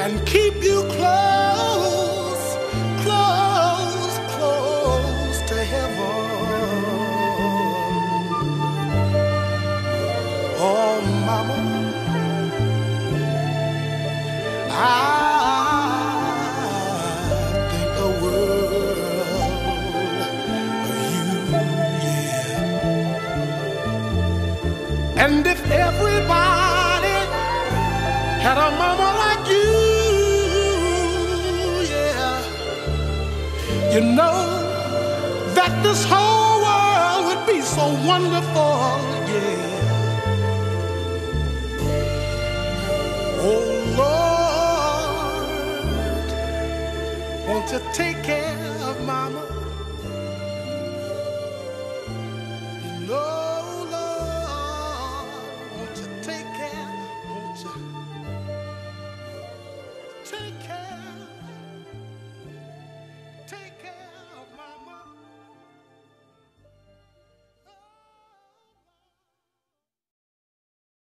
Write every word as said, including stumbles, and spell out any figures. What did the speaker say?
and keep you close, close, close to heaven. Oh, mama, I think the world of you, yeah. And if everybody had a mama like you, yeah, you know that this whole world would be so wonderful, yeah. Oh Lord, won't you take care of mama?